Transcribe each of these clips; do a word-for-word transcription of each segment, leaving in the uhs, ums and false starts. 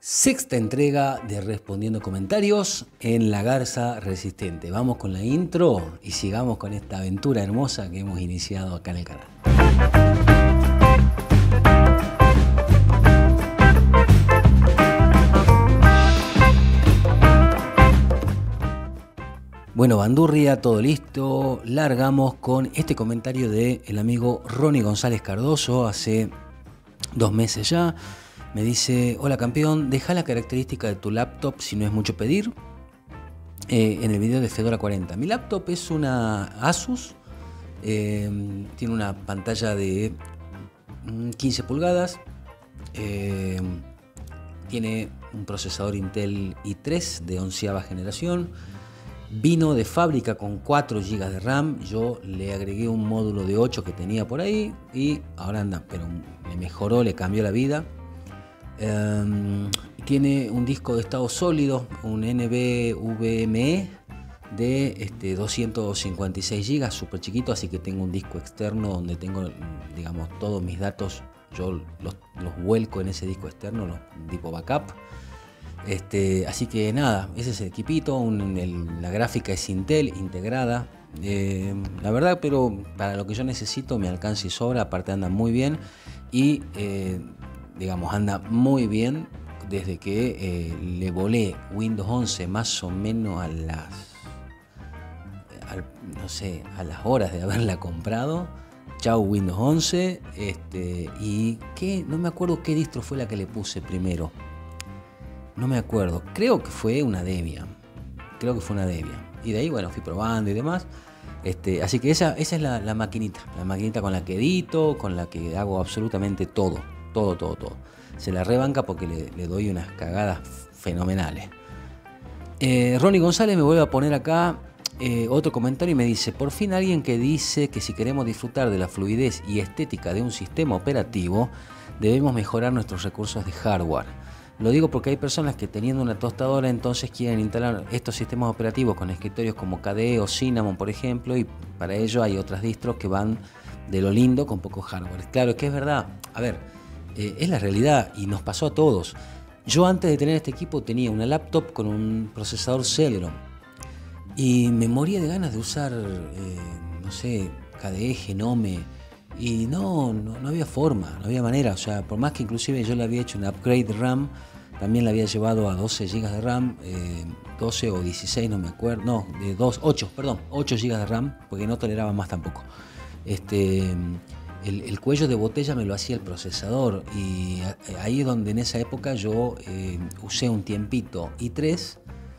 Sexta entrega de Respondiendo Comentarios en La Garza Resistente. Vamos con la intro y sigamos con esta aventura hermosa que hemos iniciado acá en el canal. Bueno, bandurria, todo listo. Largamos con este comentario del amigo Ronnie González Cardoso hace dos meses ya. Me dice: hola campeón, deja la característica de tu laptop si no es mucho pedir. Eh, en el video de Fedora cuarenta. Mi laptop es una Asus. Eh, tiene una pantalla de quince pulgadas. Eh, tiene un procesador Intel i tres de onceava generación. Vino de fábrica con cuatro gigas de RAM. Yo le agregué un módulo de ocho que tenía por ahí y ahora anda, pero me mejoró, le cambió la vida. Um, tiene un disco de estado sólido, un NVMe de este, doscientos cincuenta y seis gigas, súper chiquito, así que tengo un disco externo donde tengo, digamos, todos mis datos. Yo los, los vuelco en ese disco externo, los tipo backup. Este, así que nada, ese es el equipito. Un, el, la gráfica es Intel integrada. Eh, la verdad, pero para lo que yo necesito me alcanza y sobra. Aparte anda muy bien y eh, digamos, anda muy bien desde que eh, le volé Windows once más o menos a las, a, no sé, a las horas de haberla comprado. Chau Windows once. Este, y que no me acuerdo qué distro fue la que le puse primero. No me acuerdo. Creo que fue una Debian. Creo que fue una Debian. Y de ahí, bueno, fui probando y demás. Este, así que esa, esa es la, la maquinita. La maquinita con la que edito, con la que hago absolutamente todo. Todo, todo, todo. Se la rebanca porque le, le doy unas cagadas fenomenales. Eh, Ronnie González me vuelve a poner acá eh, otro comentario y me dice: por fin alguien que dice que si queremos disfrutar de la fluidez y estética de un sistema operativo, debemos mejorar nuestros recursos de hardware. Lo digo porque hay personas que teniendo una tostadora entonces quieren instalar estos sistemas operativos con escritorios como K D E o Cinnamon, por ejemplo, y para ello hay otras distros que van de lo lindo con poco hardware. Claro que es verdad. A ver, Eh, es la realidad y nos pasó a todos. Yo antes de tener este equipo tenía una laptop con un procesador Celeron y me moría de ganas de usar, eh, no sé, K D E, Genome, y no, no, no había forma, no había manera. O sea, por más que inclusive yo le había hecho un upgrade de RAM, también la había llevado a doce gigas de RAM, eh, doce o dieciséis, no me acuerdo, no, de dos, ocho, perdón, ocho gigas de RAM, porque no toleraba más tampoco. Este... El, el cuello de botella me lo hacía el procesador y ahí es donde en esa época yo eh, usé un tiempito i tres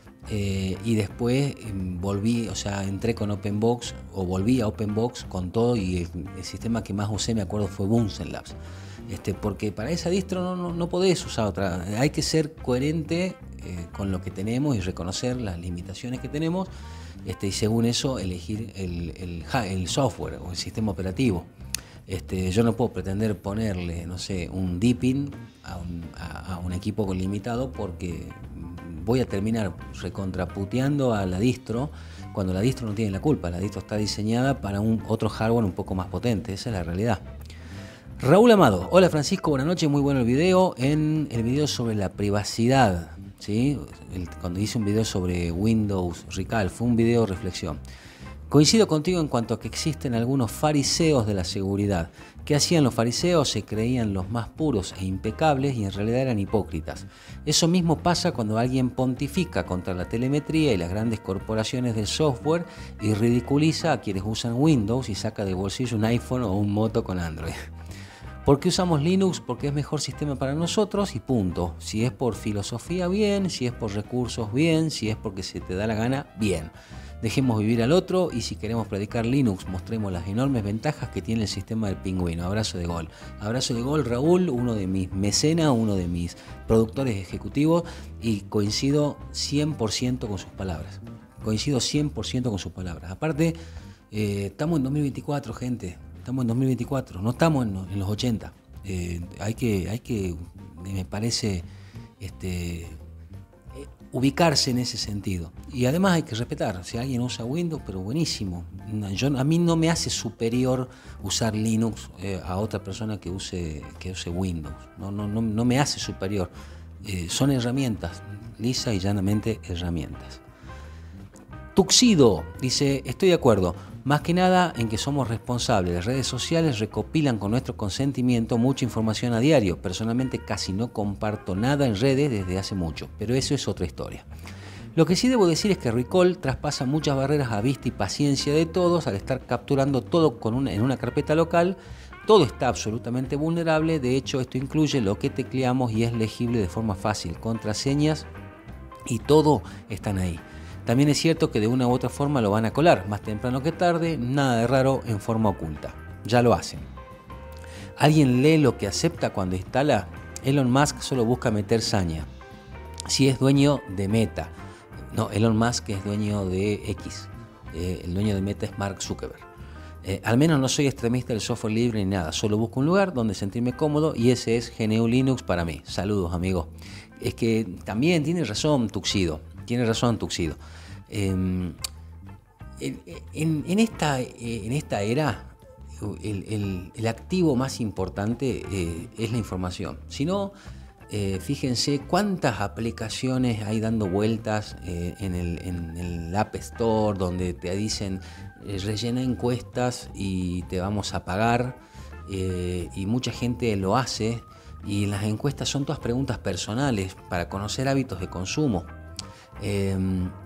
eh, y después eh, volví, o sea, entré con OpenBox o volví a OpenBox con todo y el, el sistema que más usé, me acuerdo, fue Bunsen Labs. Este, porque para esa distro no, no, no podés usar otra, hay que ser coherente eh, con lo que tenemos y reconocer las limitaciones que tenemos este, y según eso elegir el, el, el software o el sistema operativo. Este, yo no puedo pretender ponerle, no sé, un Deepin a un, a, a un equipo limitado porque voy a terminar recontraputeando a la distro cuando la distro no tiene la culpa. La distro está diseñada para un otro hardware un poco más potente, esa es la realidad. Raúl Amado: hola Francisco, buenas noches, muy bueno el video. En el video sobre la privacidad, ¿sí? El, cuando hice un video sobre Windows Recall, fue un video de reflexión. Coincido contigo en cuanto a que existen algunos fariseos de la seguridad. ¿Qué hacían los fariseos? Se creían los más puros e impecables y en realidad eran hipócritas. Eso mismo pasa cuando alguien pontifica contra la telemetría y las grandes corporaciones del software y ridiculiza a quienes usan Windows y saca de bolsillo un iPhone o un Moto con Android. ¿Por qué usamos Linux? Porque es mejor sistema para nosotros y punto. Si es por filosofía, bien. Si es por recursos, bien. Si es porque se te da la gana, bien. Dejemos vivir al otro y si queremos predicar Linux, mostremos las enormes ventajas que tiene el sistema del pingüino. Abrazo de gol. Abrazo de gol, Raúl, uno de mis mecenas, uno de mis productores ejecutivos, y coincido cien por ciento con sus palabras. Coincido cien por ciento con sus palabras. Aparte, eh, estamos en dos mil veinticuatro, gente. Estamos en dos mil veinticuatro, no estamos en, en los ochenta. Eh, hay que, hay que, me parece, este... ubicarse en ese sentido. Y además hay que respetar, si alguien usa Windows, pero buenísimo. Yo, a mí no me hace superior usar Linux eh, a otra persona que use, que use Windows. No, no, no, no me hace superior. Eh, son herramientas, lisa y llanamente herramientas. Tuxedo dice, estoy de acuerdo, más que nada en que somos responsables. Las redes sociales recopilan con nuestro consentimiento mucha información a diario. Personalmente casi no comparto nada en redes desde hace mucho, pero eso es otra historia. Lo que sí debo decir es que Recall traspasa muchas barreras a vista y paciencia de todos al estar capturando todo con una, en una carpeta local. Todo está absolutamente vulnerable, de hecho esto incluye lo que tecleamos y es legible de forma fácil, contraseñas y todo están ahí. También es cierto que de una u otra forma lo van a colar, más temprano que tarde, nada de raro en forma oculta. Ya lo hacen. ¿Alguien lee lo que acepta cuando instala? Elon Musk solo busca meter saña. Si es dueño de Meta. No, Elon Musk es dueño de X. Eh, el dueño de Meta es Mark Zuckerberg. Eh, al menos no soy extremista del software libre ni nada. Solo busco un lugar donde sentirme cómodo y ese es G N U Linux para mí. Saludos, amigo. Es que también tiene razón Tuxedo. Tiene razón Tuxedo. Eh, en, en, en, esta, en esta era, el, el, el activo más importante eh, es la información. Si no, eh, fíjense cuántas aplicaciones hay dando vueltas eh, en, el, en el App Store donde te dicen eh, rellena encuestas y te vamos a pagar, eh, y mucha gente lo hace, y las encuestas son todas preguntas personales para conocer hábitos de consumo. Eh,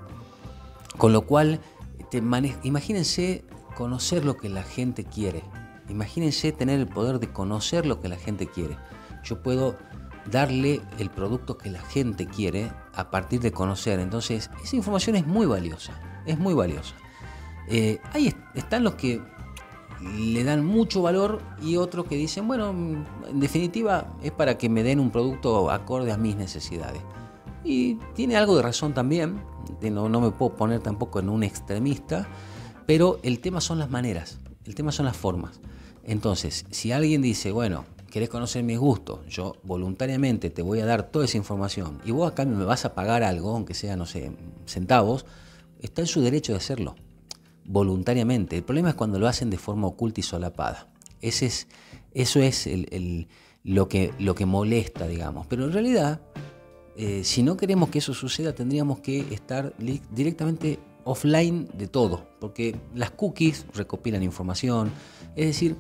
con lo cual, te imagínense conocer lo que la gente quiere. Imagínense tener el poder de conocer lo que la gente quiere. Yo puedo darle el producto que la gente quiere a partir de conocer. Entonces, esa información es muy valiosa. Es muy valiosa. Eh, ahí están los que le dan mucho valor y otros que dicen, bueno, en definitiva es para que me den un producto acorde a mis necesidades. Y tiene algo de razón también, no, no me puedo poner tampoco en un extremista, pero el tema son las maneras, el tema son las formas. Entonces, si alguien dice, bueno, querés conocer mis gustos, yo voluntariamente te voy a dar toda esa información y vos a cambio me vas a pagar algo, aunque sea, no sé, centavos, está en su derecho de hacerlo, voluntariamente. El problema es cuando lo hacen de forma oculta y solapada. Ese es, eso es el, el, lo, que, lo que molesta, digamos. Pero en realidad, eh, si no queremos que eso suceda, tendríamos que estar li- directamente offline de todo, porque las cookies recopilan información. Es decir,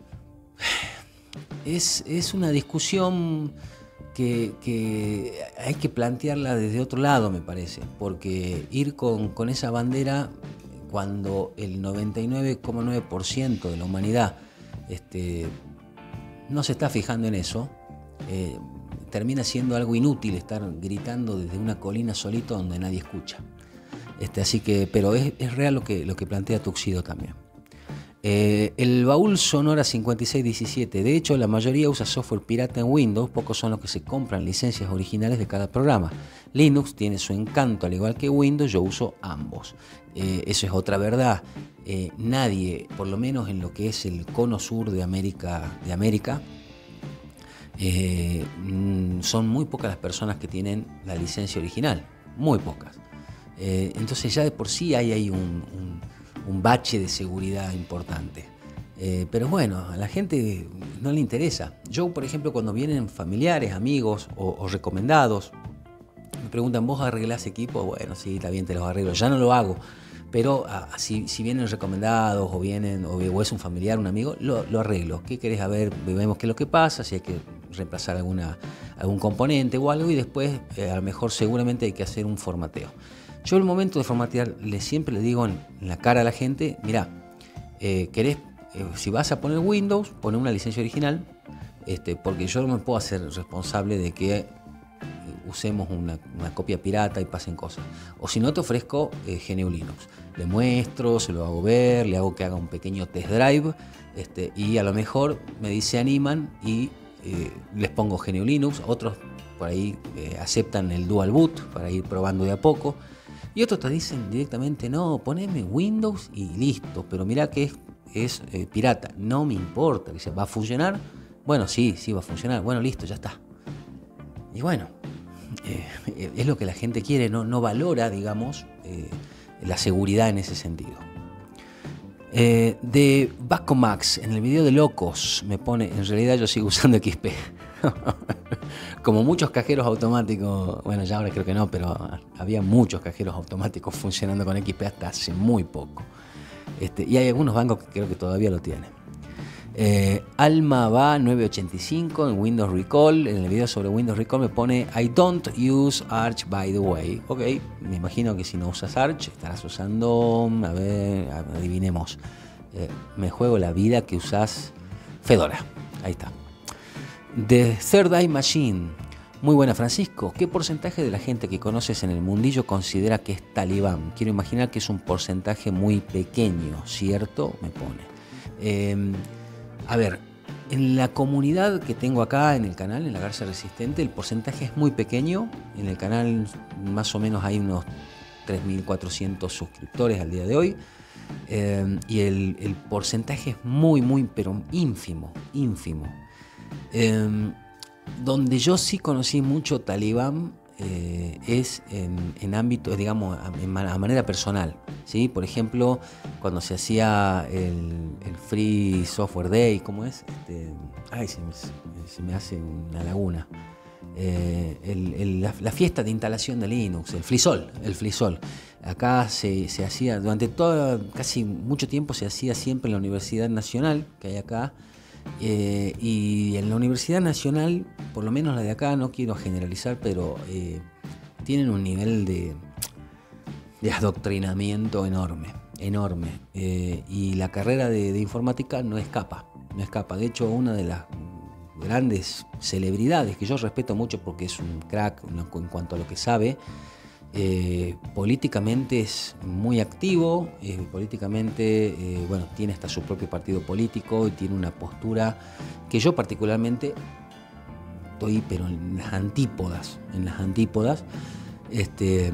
es, es una discusión que, que hay que plantearla desde otro lado, me parece, porque ir con, con esa bandera cuando el noventa y nueve coma nueve por ciento de la humanidad este, no se está fijando en eso, eh, termina siendo algo inútil estar gritando desde una colina solito donde nadie escucha. Este, así que, pero es, es real lo que, lo que plantea Tuxedo también. Eh, el baúl Sonora cincuenta y seis diecisiete. De hecho, la mayoría usa software pirata en Windows, pocos son los que se compran licencias originales de cada programa. Linux tiene su encanto, al igual que Windows, yo uso ambos. Eh, eso es otra verdad. Eh, nadie, por lo menos en lo que es el cono sur de América, de América eh, son muy pocas las personas que tienen la licencia original, muy pocas. Eh, entonces ya de por sí hay ahí un, un, un bache de seguridad importante. Eh, pero bueno, a la gente no le interesa. Yo, por ejemplo, cuando vienen familiares, amigos o, o recomendados, me preguntan, ¿vos arreglás equipo? Bueno, sí, está bien, te los arreglo. Ya no lo hago. Pero a, a, si, si vienen recomendados o vienen o, o es un familiar, un amigo, lo, lo arreglo. ¿Qué querés? A ver, vemos qué es lo que pasa, si hay que reemplazar alguna, algún componente o algo, y después eh, a lo mejor seguramente hay que hacer un formateo. Yo el momento de formatear le, siempre le digo en, en la cara a la gente, mirá, eh, querés, eh, si vas a poner Windows, poné una licencia original, este, porque yo no me puedo hacer responsable de que usemos una, una copia pirata y pasen cosas. O si no, te ofrezco eh, G N U Linux. Le muestro, se lo hago ver, le hago que haga un pequeño test drive, este, y a lo mejor me dice animan y eh, les pongo G N U Linux. Otros por ahí eh, aceptan el dual boot para ir probando de a poco. Y otros te dicen directamente, no, poneme Windows y listo. Pero mirá que es, es eh, pirata. No me importa. Dice, ¿va a funcionar? Bueno, sí, sí va a funcionar. Bueno, listo, ya está. Y bueno, eh, es lo que la gente quiere, no, no valora, digamos, eh, la seguridad en ese sentido. Eh, de Bacomax, en el video de Locos, me pone, en realidad yo sigo usando X P. como muchos cajeros automáticos, bueno, ya ahora creo que no, pero había muchos cajeros automáticos funcionando con X P hasta hace muy poco. Este, y hay algunos bancos que creo que todavía lo tienen. Eh, Alma va nueve ochenta y cinco en Windows Recall. En el video sobre Windows Recall me pone I don't use Arch by the way. Ok, me imagino que si no usas Arch estarás usando, a ver, adivinemos, eh, me juego la vida que usas Fedora. Ahí está. The Third Eye Machine. Muy buena, Francisco. ¿Qué porcentaje de la gente que conoces en el mundillo considera que es talibán? Quiero imaginar que es un porcentaje muy pequeño, ¿cierto? Me pone. Eh, a ver, en la comunidad que tengo acá en el canal, en La Garza Resistente, el porcentaje es muy pequeño. En el canal más o menos hay unos tres mil cuatrocientos suscriptores al día de hoy. Eh, y el, el porcentaje es muy, muy, pero ínfimo, ínfimo. Eh, donde yo sí conocí mucho talibán eh, es en, en ámbitos, digamos, a, a manera personal, ¿sí? Por ejemplo, cuando se hacía el, el Free Software Day, ¿cómo es? Este, ay, se me, se me hace una laguna. Eh, el, el, la, la fiesta de instalación de Linux, el FreeSol, el FreeSol. Acá se, se hacía, durante todo, casi mucho tiempo se hacía siempre en la Universidad Nacional, que hay acá. Eh, y en la Universidad Nacional, por lo menos la de acá, no quiero generalizar, pero eh, tienen un nivel de, de adoctrinamiento enorme, enorme. Eh, y la carrera de, de informática no escapa, no escapa. De hecho, una de las grandes celebridades que yo respeto mucho porque es un crack en cuanto a lo que sabe, Eh, políticamente es muy activo, eh, políticamente eh, bueno, tiene hasta su propio partido político y tiene una postura que yo particularmente estoy pero en las antípodas, en las antípodas, este,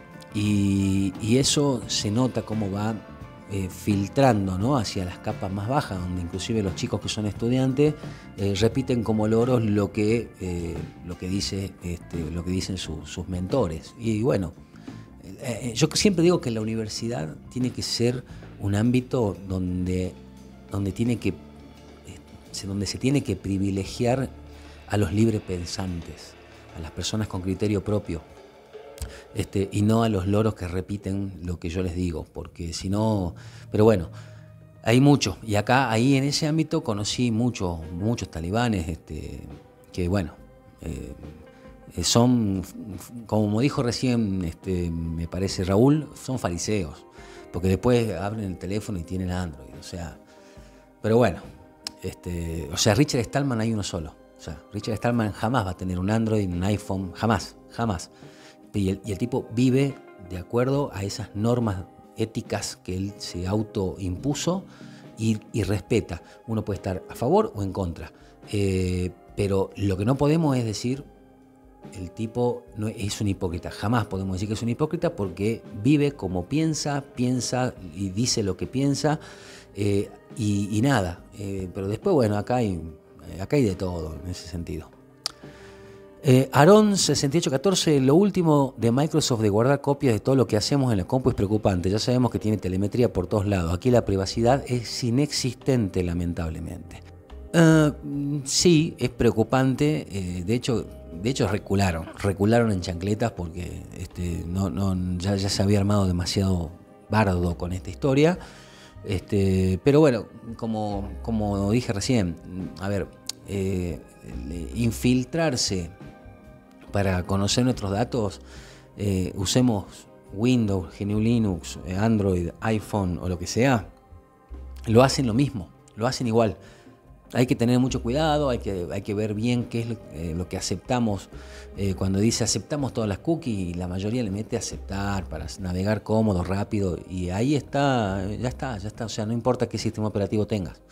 y, y eso se nota cómo va eh, filtrando, ¿no?, hacia las capas más bajas, donde inclusive los chicos que son estudiantes eh, repiten como loros lo que, eh, lo que, dice, este, lo que dicen su, sus mentores. Y bueno, eh, yo siempre digo que la universidad tiene que ser un ámbito donde, donde, tiene que, eh, donde se tiene que privilegiar a los librepensantes, a las personas con criterio propio. Este, y no a los loros que repiten lo que yo les digo, porque si no, pero bueno, hay mucho, y acá, ahí en ese ámbito conocí muchos, muchos talibanes, este, que bueno, eh, son, como dijo recién, este, me parece Raúl, son fariseos, porque después abren el teléfono y tienen Android, o sea, pero bueno, este, o sea, Richard Stallman hay uno solo, o sea, Richard Stallman jamás va a tener un Android, un iPhone, jamás, jamás. Y el, y el tipo vive de acuerdo a esas normas éticas que él se autoimpuso y, y respeta. Uno puede estar a favor o en contra. Eh, pero lo que no podemos es decir, el tipo no es un hipócrita. Jamás podemos decir que es un hipócrita porque vive como piensa, piensa y dice lo que piensa eh, y, y nada. Eh, pero después, bueno, acá hay, acá hay de todo en ese sentido. Eh, Aarón sesenta y ocho catorce, lo último de Microsoft de guardar copias de todo lo que hacemos en la compu es preocupante. Ya sabemos que tiene telemetría por todos lados. Aquí la privacidad es inexistente, lamentablemente. Uh, sí, es preocupante. Eh, de hecho, de hecho recularon, recularon en chancletas porque este, no, no, ya, ya se había armado demasiado bardo con esta historia. Este, pero bueno, como, como dije recién, a ver, eh, infiltrarse para conocer nuestros datos, eh, usemos Windows, G N U Linux, Android, iPhone o lo que sea, lo hacen lo mismo, lo hacen igual. Hay que tener mucho cuidado, hay que, hay que ver bien qué es lo, eh, lo que aceptamos. Eh, cuando dice aceptamos todas las cookies, la mayoría le mete aceptar para navegar cómodo, rápido, y ahí está, ya está, ya está. O sea, no importa qué sistema operativo tengas.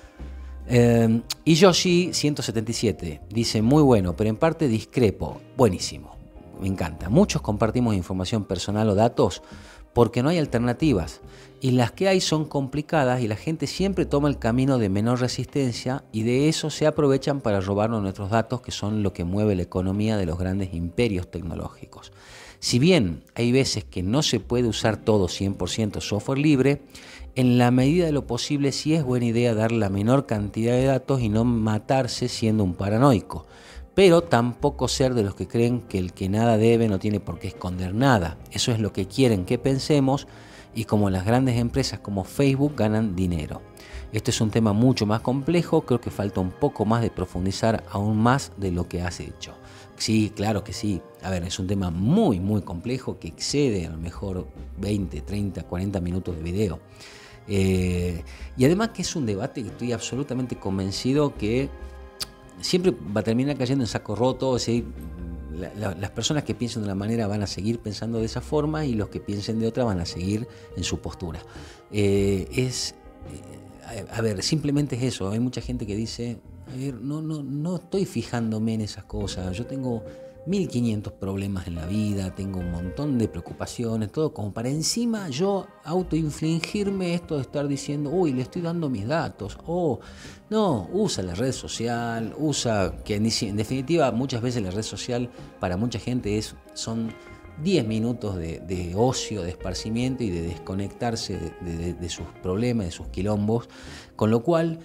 Eh, y Yoshi ciento setenta y siete dice muy bueno, pero en parte discrepo. Buenísimo, me encanta. Muchos compartimos información personal o datos porque no hay alternativas y las que hay son complicadas y la gente siempre toma el camino de menor resistencia y de eso se aprovechan para robarnos nuestros datos, que son lo que mueve la economía de los grandes imperios tecnológicos. Si bien hay veces que no se puede usar todo cien por ciento software libre, en la medida de lo posible sí es buena idea dar la menor cantidad de datos y no matarse siendo un paranoico. pero tampoco ser de los que creen que el que nada debe no tiene por qué esconder nada. Eso es lo que quieren que pensemos, y como las grandes empresas como Facebook ganan dinero. Este es un tema mucho más complejo, creo que falta un poco más de profundizar aún más de lo que has hecho. Sí, claro que sí. A ver, es un tema muy, muy complejo que excede a lo mejor veinte, treinta, cuarenta minutos de video. Eh, y además que es un debate que estoy absolutamente convencido que siempre va a terminar cayendo en saco roto. ¿Sí? La, la, las personas que piensan de una manera van a seguir pensando de esa forma, y los que piensen de otra van a seguir en su postura. Eh, es, eh, a, a ver, simplemente es eso. Hay mucha gente que dice, a ver, no, no, no estoy fijándome en esas cosas. Yo tengo mil quinientos problemas en la vida, tengo un montón de preocupaciones, todo como para encima yo autoinfligirme esto de estar diciendo, uy, le estoy dando mis datos. Oh, no, usa la red social, usa, que en, en definitiva muchas veces la red social para mucha gente es, son diez minutos de, de ocio, de esparcimiento y de desconectarse de, de, de sus problemas, de sus quilombos, con lo cual...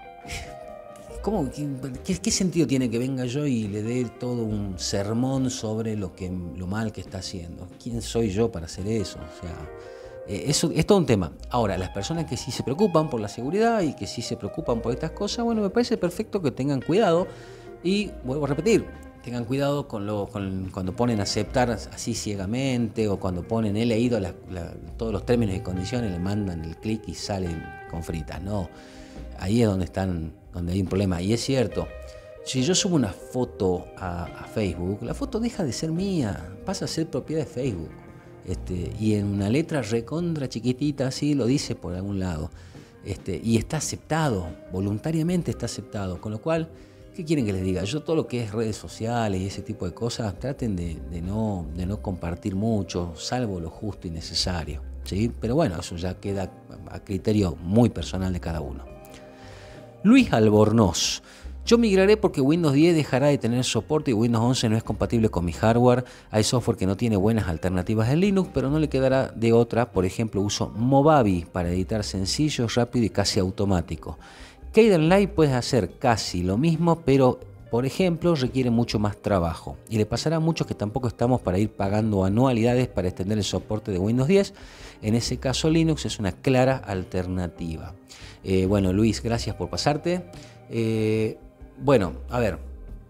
¿Cómo, qué, ¿Qué sentido tiene que venga yo y le dé todo un sermón sobre lo, que, lo mal que está haciendo? ¿Quién soy yo para hacer eso? O sea, eh, eso es todo un tema. Ahora, las personas que sí se preocupan por la seguridad y que sí se preocupan por estas cosas, bueno, me parece perfecto que tengan cuidado. Y vuelvo a repetir, tengan cuidado con lo, con, cuando ponen aceptar así ciegamente, o cuando ponen he leído la, la, todos los términos y condiciones, le mandan el clic y salen con fritas. No, ahí es donde están... donde hay un problema. Y es cierto, si yo subo una foto a, a Facebook, la foto deja de ser mía, pasa a ser propiedad de Facebook. Este, y en una letra recontra chiquitita así lo dice por algún lado. Este, y está aceptado, voluntariamente está aceptado. Con lo cual, ¿qué quieren que les diga? Yo todo lo que es redes sociales y ese tipo de cosas, traten de, de, no, de no compartir mucho, salvo lo justo y necesario, ¿sí? Pero bueno, eso ya queda a criterio muy personal de cada uno. Luis Albornoz. Yo migraré porque Windows diez dejará de tener soporte y Windows once no es compatible con mi hardware. Hay software que no tiene buenas alternativas en Linux, pero no le quedará de otra. Por ejemplo, uso Movavi para editar sencillo, rápido y casi automático. Kdenlive puedes hacer casi lo mismo, pero por ejemplo requiere mucho más trabajo. Y le pasará a muchos que tampoco estamos para ir pagando anualidades para extender el soporte de Windows diez. En ese caso Linux es una clara alternativa. Eh, bueno, Luis, gracias por pasarte. Eh, bueno, a ver,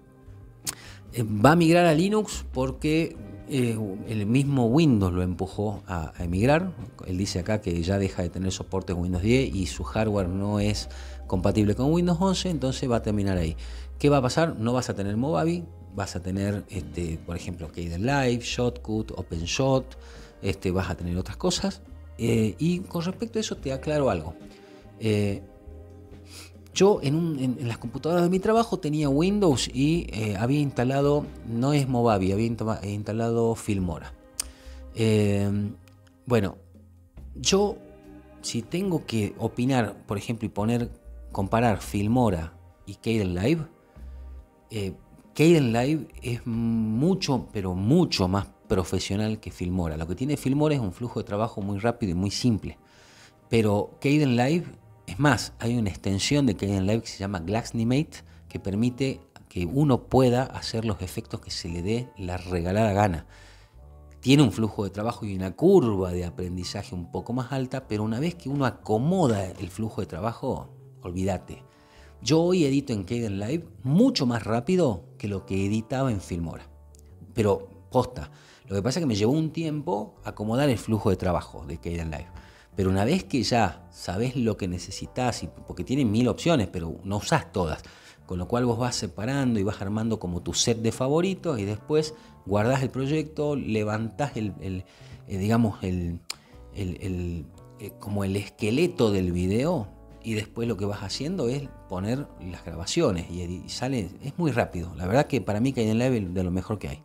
eh, va a migrar a Linux porque eh, el mismo Windows lo empujó a, a emigrar. Él dice acá que ya deja de tener soporte en Windows diez y su hardware no es compatible con Windows once, entonces va a terminar ahí. ¿Qué va a pasar? No vas a tener Movavi, vas a tener, este, por ejemplo, Kdenlive, Shotcut, OpenShot, este, vas a tener otras cosas. Eh, y con respecto a eso te aclaro algo. Eh, yo en, un, en, en las computadoras de mi trabajo tenía Windows y eh, había instalado, no es Movavi, había instalado Filmora. Eh, bueno, yo si tengo que opinar, por ejemplo, y poner, comparar Filmora y Kdenlive, eh, Kdenlive es mucho, pero mucho más profesional que Filmora. Lo que tiene Filmora es un flujo de trabajo muy rápido y muy simple. Pero Kdenlive, es más, hay una extensión de Kdenlive que se llama Glaxnimate, que permite que uno pueda hacer los efectos que se le dé la regalada gana. Tiene un flujo de trabajo y una curva de aprendizaje un poco más alta, pero una vez que uno acomoda el flujo de trabajo, olvídate. Yo hoy edito en Kdenlive mucho más rápido que lo que editaba en Filmora. Pero posta, lo que pasa es que me llevó un tiempo acomodar el flujo de trabajo de Kdenlive. Pero una vez que ya sabes lo que necesitas, porque tiene mil opciones, pero no usás todas, con lo cual vos vas separando y vas armando como tu set de favoritos y después guardás el proyecto, levantás el, el eh, digamos, el, el, el eh, como el esqueleto del video y después lo que vas haciendo es poner las grabaciones y, y sale, es muy rápido. La verdad que para mí Kdenlive es de lo mejor que hay.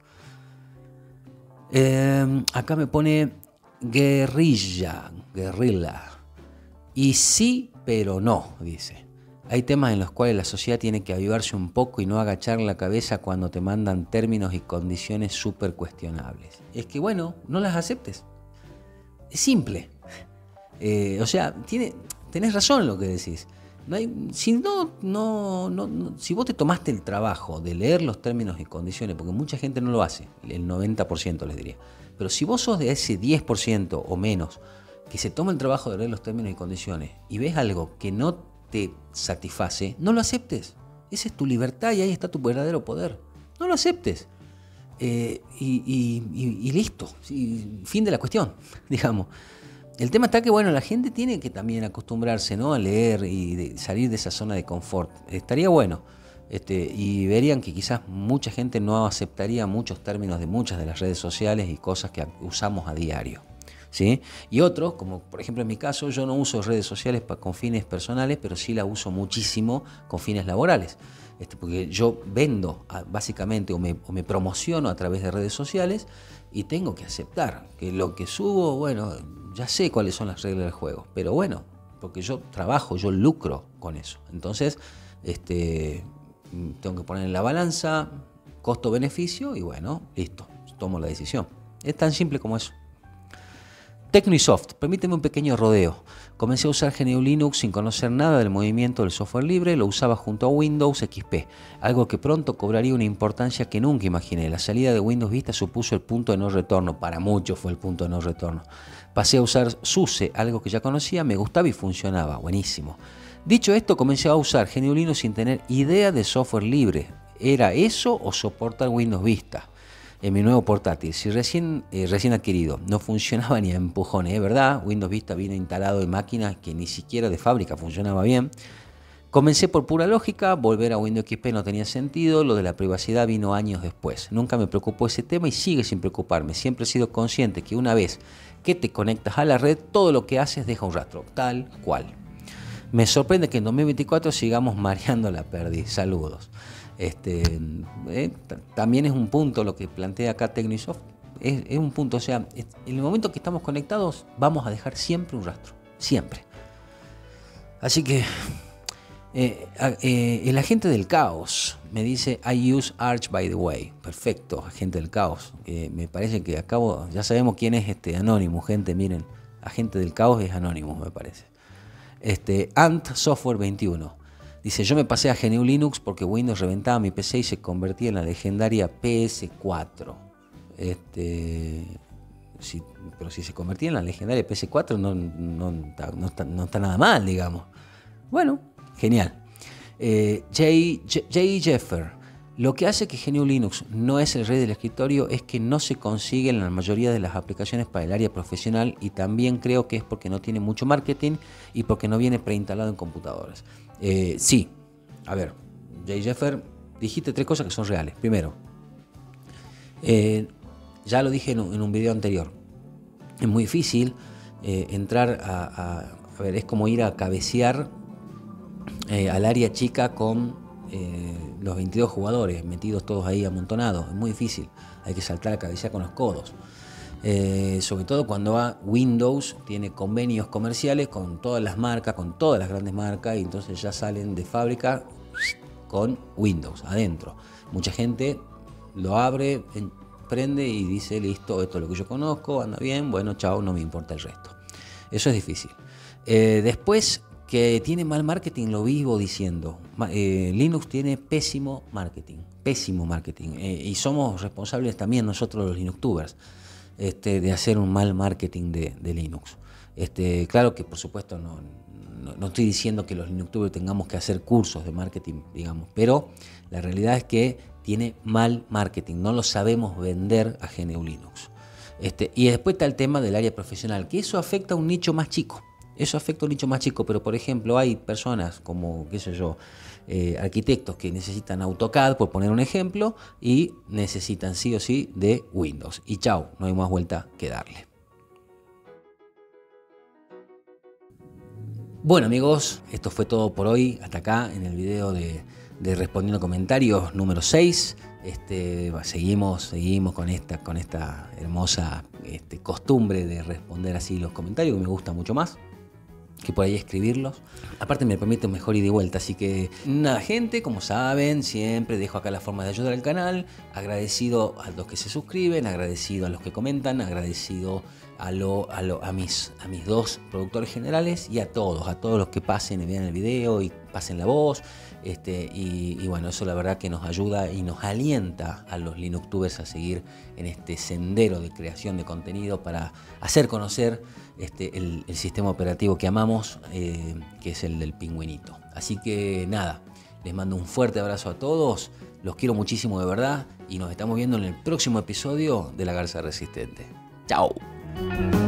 Eh, acá me pone guerrilla, guerrilla. Y sí, pero no, dice. Hay temas en los cuales la sociedad tiene que avivarse un poco y no agachar la cabeza cuando te mandan términos y condiciones súper cuestionables. Es que bueno, no las aceptes. Es simple. Eh, o sea, tiene, tenés razón lo que decís. No hay, si, no, no, no, no, si vos te tomaste el trabajo de leer los términos y condiciones, porque mucha gente no lo hace, el noventa por ciento les diría, pero si vos sos de ese diez por ciento o menos que se toma el trabajo de leer los términos y condiciones y ves algo que no te satisface, no lo aceptes. Esa es tu libertad y ahí está tu verdadero poder. No lo aceptes. Eh, y, y, y, y listo. Y fin de la cuestión, digamos. El tema está que, bueno, la gente tiene que también acostumbrarse, ¿no?, a leer y de, salir de esa zona de confort. Estaría bueno. Este, y verían que quizás mucha gente no aceptaría muchos términos de muchas de las redes sociales y cosas que usamos a diario, ¿sí? Y otros, como por ejemplo en mi caso, yo no uso redes sociales para, con fines personales, pero sí las uso muchísimo con fines laborales. Este, porque yo vendo básicamente o me, o me promociono a través de redes sociales y tengo que aceptar que lo que subo, bueno, ya sé cuáles son las reglas del juego, pero bueno, porque yo trabajo, yo lucro con eso. Entonces, este, tengo que poner en la balanza costo-beneficio y bueno, listo, tomo la decisión. Es tan simple como eso. TecnoSoft, permíteme un pequeño rodeo. Comencé a usar G N U Linux sin conocer nada del movimiento del software libre, lo usaba junto a Windows X P, algo que pronto cobraría una importancia que nunca imaginé. La salida de Windows Vista supuso el punto de no retorno, para muchos fue el punto de no retorno. Pasé a usar SUSE, algo que ya conocía, me gustaba y funcionaba, buenísimo. Dicho esto, comencé a usar G N U Linux sin tener idea de software libre. ¿Era eso o soportar Windows Vista? En mi nuevo portátil, si recién, eh, recién adquirido, no funcionaba ni a empujones, es verdad, Windows Vista vino instalado en máquinas que ni siquiera de fábrica funcionaba bien. Comencé por pura lógica, volver a Windows X P no tenía sentido, lo de la privacidad vino años después. Nunca me preocupó ese tema y sigue sin preocuparme, siempre he sido consciente que una vez que te conectas a la red, todo lo que haces deja un rastro, tal cual. Me sorprende que en dos mil veinticuatro sigamos mareando la perdiz, saludos. Este, eh, también es un punto lo que plantea acá TecnoSoft, es, es un punto, o sea, es, en el momento que estamos conectados vamos a dejar siempre un rastro, siempre. Así que eh, eh, el agente del caos me dice I use Arch by the way, perfecto, agente del caos, eh, me parece que acabo, ya sabemos quién es este anónimo, gente, miren, agente del caos es anónimo, me parece. Este, Ant Software veintiuno dice, yo me pasé a G N U Linux porque Windows reventaba mi P C y se convertía en la legendaria P S cuatro. Este, si, pero si se convertía en la legendaria P S cuatro no, no, no, está, no está nada mal, digamos. Bueno, genial. Eh, Jay, Jay Jeffer, lo que hace que G N U Linux no es el rey del escritorio es que no se consigue en la mayoría de las aplicaciones para el área profesional y también creo que es porque no tiene mucho marketing y porque no viene preinstalado en computadoras. Eh, sí, a ver, Jay Jeffer, dijiste tres cosas que son reales. Primero, eh, ya lo dije en un, en un video anterior, es muy difícil eh, entrar a, a, a ver, es como ir a cabecear eh, al área chica con eh, los veintidós jugadores metidos todos ahí amontonados, es muy difícil, hay que saltar a cabecear con los codos. Eh, sobre todo cuando a Windows tiene convenios comerciales con todas las marcas, con todas las grandes marcas, y entonces ya salen de fábrica con Windows adentro. Mucha gente lo abre, prende y dice, listo, esto es lo que yo conozco, anda bien, bueno, chao, no me importa el resto. Eso es difícil. Eh, después, que tiene mal marketing, lo vivo diciendo. Eh, Linux tiene pésimo marketing, pésimo marketing, eh, y somos responsables también nosotros los Linuxtubers. Este, de hacer un mal marketing de, de Linux. Este, claro que por supuesto no, no, no estoy diciendo que los Linuxtubers tengamos que hacer cursos de marketing, digamos, pero la realidad es que tiene mal marketing, no lo sabemos vender a G N U Linux. Este, y después está el tema del área profesional, que eso afecta a un nicho más chico. Eso afecta a un nicho más chico, pero por ejemplo hay personas como, qué sé yo, eh, arquitectos que necesitan AutoCAD, por poner un ejemplo, y necesitan sí o sí de Windows. Y chao, no hay más vuelta que darle. Bueno amigos, esto fue todo por hoy, hasta acá en el video de, de Respondiendo Comentarios número seis. Este, seguimos, seguimos con esta, con esta hermosa este, costumbre de responder así los comentarios, que me gusta mucho más que por ahí escribirlos. Aparte me permite un mejor ida y vuelta, así que nada gente, como saben, siempre dejo acá la forma de ayudar al canal, agradecido a los que se suscriben, agradecido a los que comentan, agradecido a, lo, a, lo, a, mis, a mis dos productores generales y a todos, a todos los que pasen y vean el video y pasen la voz. Este, y, y bueno, eso la verdad que nos ayuda y nos alienta a los Linuxtubers a seguir en este sendero de creación de contenido para hacer conocer este, el, el sistema operativo que amamos, eh, que es el del Pingüinito. Así que nada, les mando un fuerte abrazo a todos, los quiero muchísimo de verdad y nos estamos viendo en el próximo episodio de La Garza Resistente. ¡Chao!